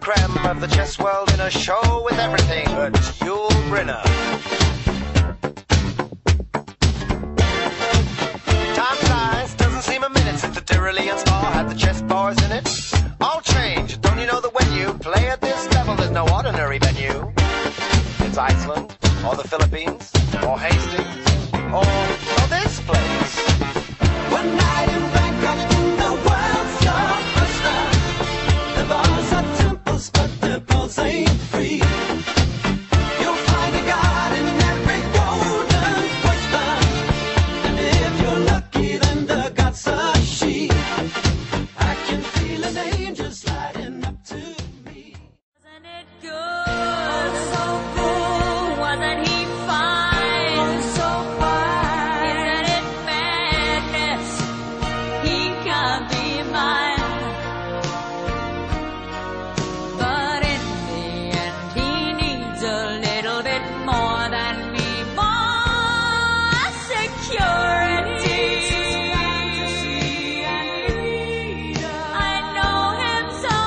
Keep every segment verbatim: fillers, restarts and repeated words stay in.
creme of the chess world in a show with everything but Yul Brynner. Time flies, doesn't seem a minute since the Tyrolean spa had the chess bars in it. All changed, don't you know that when you play at this level, there's no ordinary venue? It's Iceland, or the Philippines, or Hastings, or, or this place. One night in Bangkok, the world's your oyster. The bars are temples, but the balls ain't free. You'll find a god in every golden oyster, and if you're lucky, then the god's a she. I can feel an angel sliding up to me. Wasn't it good? So cool. Wasn't he fine? So fine. Isn't it madness? He can't be mine. But in the end, he needs a little bit more than me. More security. I know him so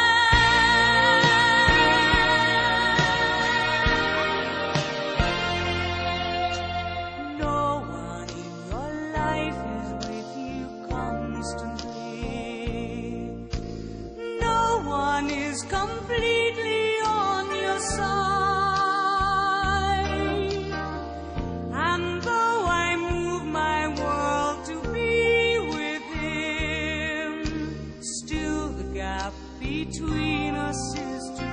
well. No one in your life is with you constantly. No one is completely on your side. And though I move my world to be with him, still the gap between us is too